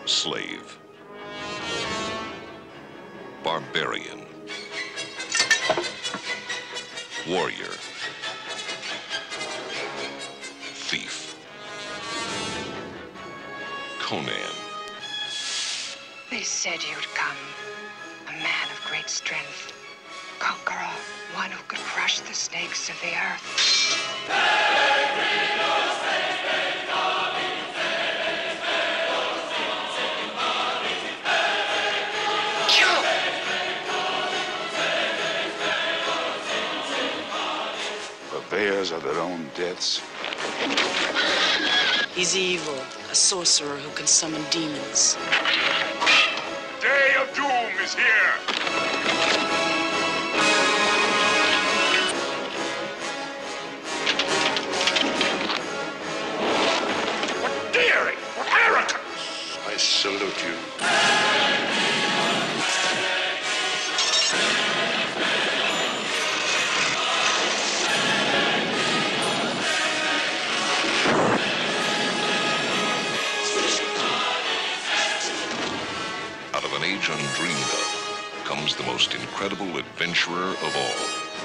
Slave. Barbarian. Warrior. Thief. Conan. They said you'd come. A man of great strength. Conqueror. One who could crush the snakes of the earth. Purveyors of their own deaths. He's evil, a sorcerer who can summon demons. Day of doom is here! What daring! What arrogance! I salute you. Out of an age undreamed of comes the most incredible adventurer of all.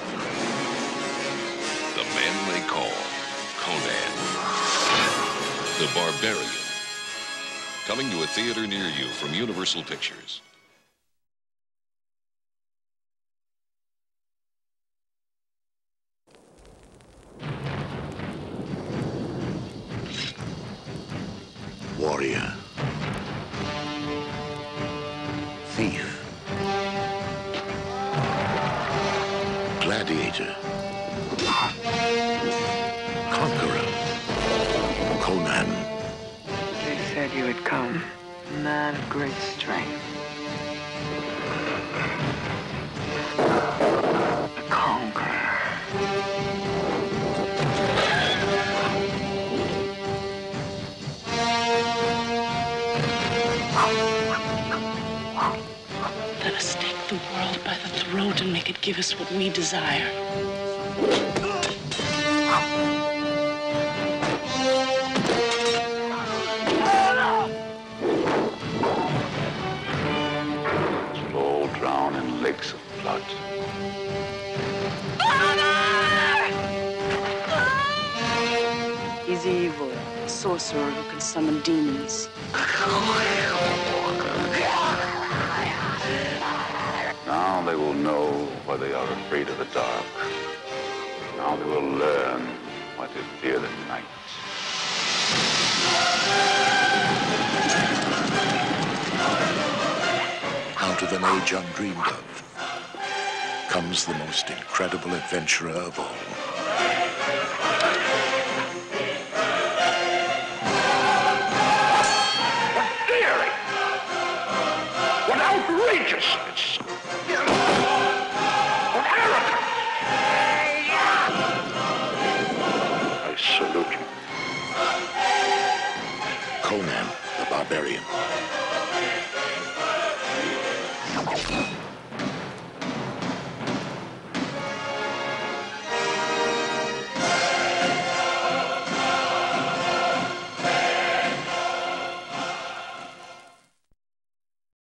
The man they call Conan. The Barbarian. Coming to a theater near you from Universal Pictures. Warrior. Thief. Gladiator. Conqueror. Conan. They said you would come. A man of great strength. A conqueror. Let us take the world by the throat and make it give us what we desire. We'll all drown in lakes of blood. He's evil, a sorcerer who can summon demons. Now they will know why they are afraid of the dark. Now they will learn why they fear the night. Out of an age undreamed of comes the most incredible adventurer of all.